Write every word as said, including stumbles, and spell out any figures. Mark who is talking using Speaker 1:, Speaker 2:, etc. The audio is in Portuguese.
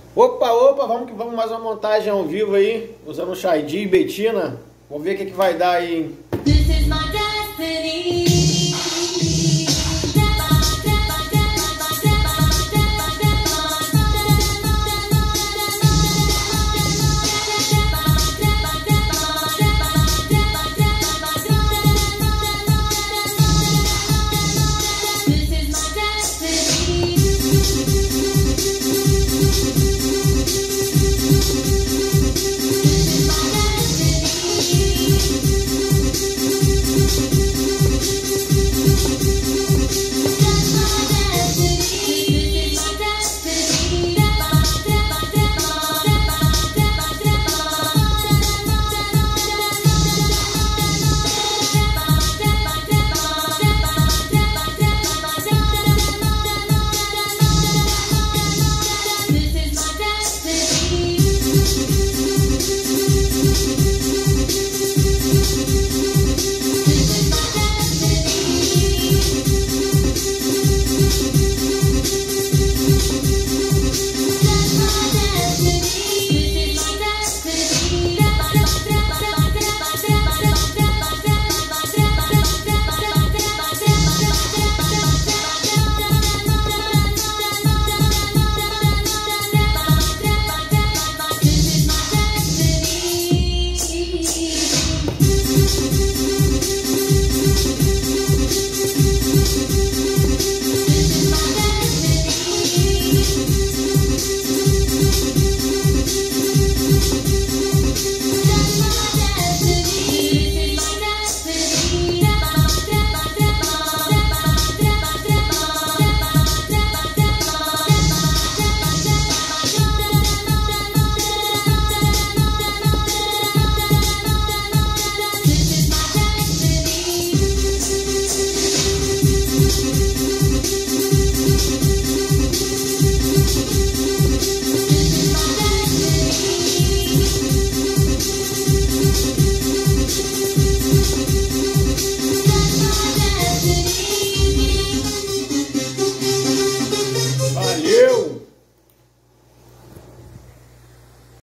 Speaker 1: Opa, opa, vamos que vamos, mais uma montagem ao vivo aí, usando o Shai Di e Betina. Vamos ver o que, que vai dar aí, hein?